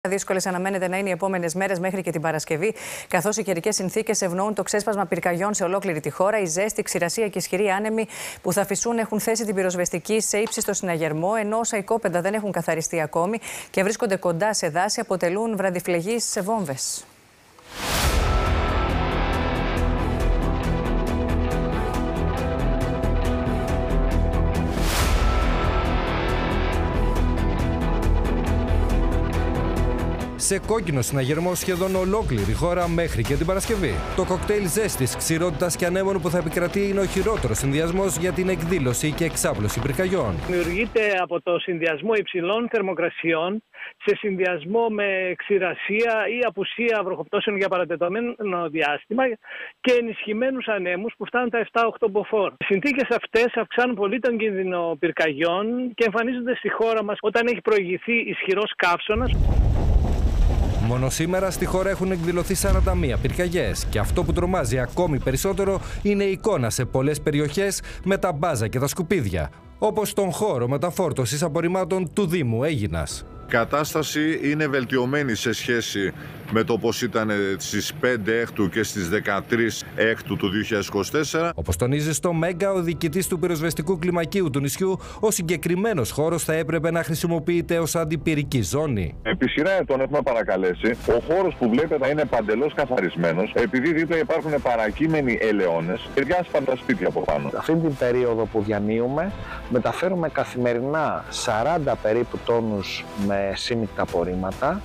Δύσκολες αναμένεται να είναι οι επόμενες μέρες μέχρι και την Παρασκευή, καθώς οι καιρικές συνθήκες ευνοούν το ξέσπασμα πυρκαγιών σε ολόκληρη τη χώρα. Η ζέστη, η ξηρασία και ισχυροί άνεμοι που θα φυσούν έχουν θέσει την πυροσβεστική σε ύψιστο συναγερμό, ενώ όσα οικόπεδα δεν έχουν καθαριστεί ακόμη και βρίσκονται κοντά σε δάση αποτελούν βραδιφλεγείς σε βόμβες. Σε κόκκινο συναγερμό σχεδόν ολόκληρη χώρα μέχρι και την Παρασκευή. Το κοκτέιλ ζέστης, ξηρότητας και ανέμων που θα επικρατεί είναι ο χειρότερος συνδυασμός για την εκδήλωση και εξάπλωση πυρκαγιών. Δημιουργείται από το συνδυασμό υψηλών θερμοκρασιών σε συνδυασμό με ξηρασία ή απουσία βροχοπτώσεων για παρατεταμένο διάστημα και ενισχυμένους ανέμους που φτάνουν τα 7-8 μποφόρ. Οι συνθήκες αυτές αυξάνουν πολύ τον κίνδυνο πυρκαγιών και εμφανίζονται στη χώρα μας όταν έχει προηγηθεί ισχυρός καύσωνας. Μόνο σήμερα στη χώρα έχουν εκδηλωθεί 41 πυρκαγιές και αυτό που τρομάζει ακόμη περισσότερο είναι η εικόνα σε πολλές περιοχές με τα μπάζα και τα σκουπίδια, όπως στον χώρο μεταφόρτωσης απορριμμάτων του Δήμου Αίγινας. Η κατάσταση είναι βελτιωμένη σε σχέση με το πώς ήταν στις 5 Έκτου και στις 13 Έκτου του 2024. Όπως τονίζει στο Μέγκα ο διοικητής του πυροσβεστικού κλιμακίου του νησιού, ο συγκεκριμένος χώρος θα έπρεπε να χρησιμοποιείται ως αντιπυρική ζώνη. Επί σειρά ετών έχουμε παρακαλέσει ο χώρος που βλέπετε είναι παντελώς καθαρισμένος, επειδή δίπλα υπάρχουν παρακείμενοι ελαιώνες και διάσπαντα σπίτια από πάνω. Αυτή την περίοδο που διανύουμε, μεταφέρουμε καθημερινά 40 περίπου τόνους με σύμμικτα απορρίμματα,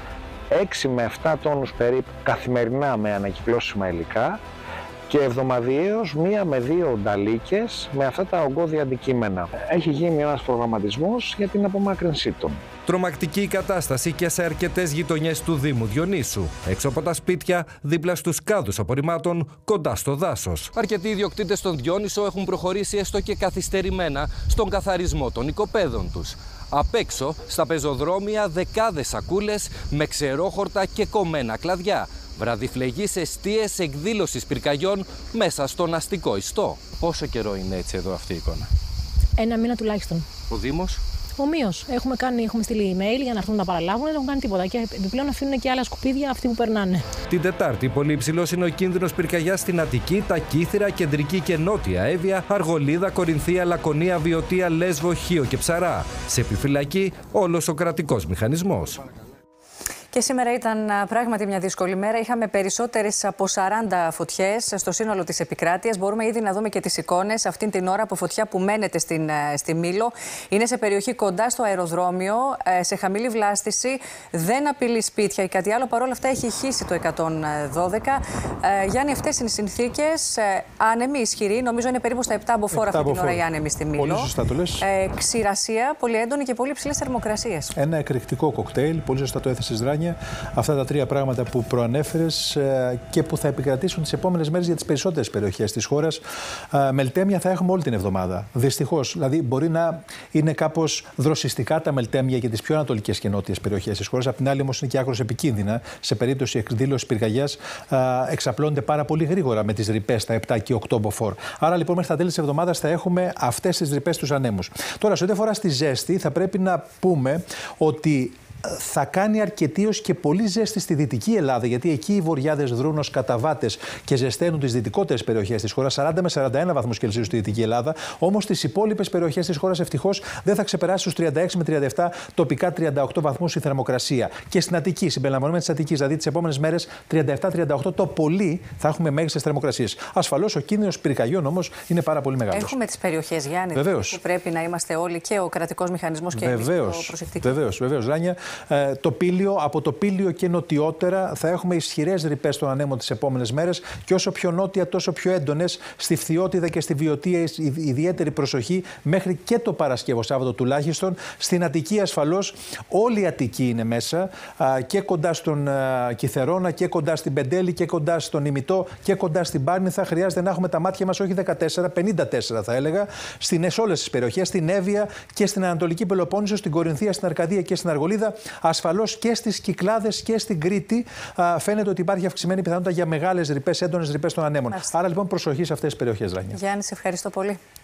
6 με 7 τόνους περίπου καθημερινά με ανακυκλώσιμα υλικά και εβδομαδιαίως 1 με 2 νταλίκες με αυτά τα ογκώδια αντικείμενα. Έχει γίνει ένας προγραμματισμός για την απομάκρυνσή των. Τρομακτική η κατάσταση και σε αρκετές γειτονιές του Δήμου Διονύσου. Έξω από τα σπίτια, δίπλα στους κάδους απορριμμάτων, κοντά στο δάσος. Αρκετοί ιδιοκτήτες στον Διόνυσο έχουν προχωρήσει έστω και καθυστερημένα στον καθαρισμό των οικοπαίδων τους. Απ' έξω, στα πεζοδρόμια, δεκάδες σακούλες με ξερόχορτα και κομμένα κλαδιά. Βραδιφλεγείς εστίες εκδήλωσης πυρκαγιών μέσα στον αστικό ιστό. Πόσο καιρό είναι έτσι εδώ αυτή η εικόνα? 1 μήνα τουλάχιστον. Ο Δήμος? Ομοίως. Έχουμε στείλει email για να έρθουν να τα παραλάβουν, δεν έχουν κάνει τίποτα. Και επιπλέον αφήνουν και άλλα σκουπίδια αυτοί που περνάνε. Την Τετάρτη, πολύ υψηλός είναι ο κίνδυνος πυρκαγιάς στην Αττική, τα Κύθυρα, Κεντρική και Νότια Εύβοια, Αργολίδα, Κορινθία, Λακωνία, Βιωτία, Λέσβο, Χίο και Ψαρά. Σε επιφυλακή όλος ο κρατικός μηχανισμός. Και σήμερα ήταν πράγματι μια δύσκολη μέρα. Είχαμε περισσότερες από 40 φωτιές στο σύνολο της επικράτειας. Μπορούμε ήδη να δούμε και τις εικόνες αυτήν την ώρα από φωτιά που μένεται στη Μήλο. Είναι σε περιοχή κοντά στο αεροδρόμιο, σε χαμηλή βλάστηση. Δεν απειλεί σπίτια ή κάτι άλλο. Παρ' όλα αυτά έχει χύσει το 112. Γιάννη, αυτές είναι οι συνθήκες. Άνεμοι ισχυροί. Νομίζω είναι περίπου στα 7 μποφόρ αυτή την ώρα οι άνεμοι στη Μήλο. Πολύ σωστά το λες. Ξηρασία, πολύ έντονη και πολύ υψηλές θερμοκρασίες. Ένα εκρηκτικό κοκτέιλ. Πολύ σωστά το έθεσες, Ράνια. Αυτά τα 3 πράγματα που προανέφερες και που θα επικρατήσουν τις επόμενες μέρες για τις περισσότερες περιοχές της χώρας. Μελτέμια θα έχουμε όλη την εβδομάδα. Δυστυχώς. Δηλαδή, μπορεί να είναι κάπως δροσιστικά τα μελτέμια για τις πιο ανατολικές και νότιες περιοχές της χώρας. Απ' την άλλη, όμως, είναι και άκρως επικίνδυνα. Σε περίπτωση εκδήλωσης πυρκαγιάς, εξαπλώνται πάρα πολύ γρήγορα με τις ρηπές στα 7 και 8 μποφόρ. Άρα, λοιπόν, μέχρι τα τέλη της εβδομάδας θα έχουμε αυτές τις ρηπές στους ανέμους. Τώρα, σε ό,τι αφορά στη ζέστη, θα πρέπει να πούμε ότι θα κάνει αρκετίως και πολύ ζέστη στη Δυτική Ελλάδα, γιατί εκεί οι βορειάδες δρούν ως καταβάτες και ζεσταίνουν τις δυτικότερες περιοχές της χώρας, 40 με 41 βαθμούς Κελσίου στη Δυτική Ελλάδα. Όμως στις υπόλοιπες περιοχές της χώρας ευτυχώς δεν θα ξεπεράσει τους 36 με 37, τοπικά 38 βαθμούς η θερμοκρασία. Και στην Αττική, συμπεριλαμβανομένη της Αττικής, δηλαδή τις επόμενες μέρες 37-38 το πολύ θα έχουμε μέγιστες θερμοκρασίες. Ασφαλώς ο κίνδυνος πυρκαγιών όμως είναι πάρα πολύ μεγάλος. Έχουμε τις περιοχές, Γιάννη, που πρέπει να είμαστε όλοι και ο κρατικός μηχανισμός και εμείς προσεκτικοί. Βεβαίως, Ράνια. Από το Πήλιο και νοτιότερα θα έχουμε ισχυρές ρηπές των ανέμων τις επόμενες μέρες και όσο πιο νότια τόσο πιο έντονες. Στη Φθιώτιδα και στη Βιωτία ιδιαίτερη προσοχή μέχρι και το Παρασκευό Σάββατο τουλάχιστον. Στην Αττική ασφαλώς όλη η Αττική είναι μέσα και κοντά στον Κιθερώνα και κοντά στην Πεντέλη και κοντά στον Ημιτό και κοντά στην Πάρνηθα. Χρειάζεται να έχουμε τα μάτια μας όχι 14, 54 θα έλεγα, σε όλες τις περιοχές, στην Εύβοια και στην Ανατολική Πελοπόννησο, στην Κορινθία, στην Αρκαδία και στην Αργολίδα. Ασφαλώς και στις Κυκλάδες και στην Κρήτη φαίνεται ότι υπάρχει αυξημένη πιθανότητα για μεγάλες ρηπές, έντονες ρηπές των ανέμων. Άρα λοιπόν προσοχή σε αυτές τις περιοχές, Ράνια. Γιάννη, σε ευχαριστώ πολύ.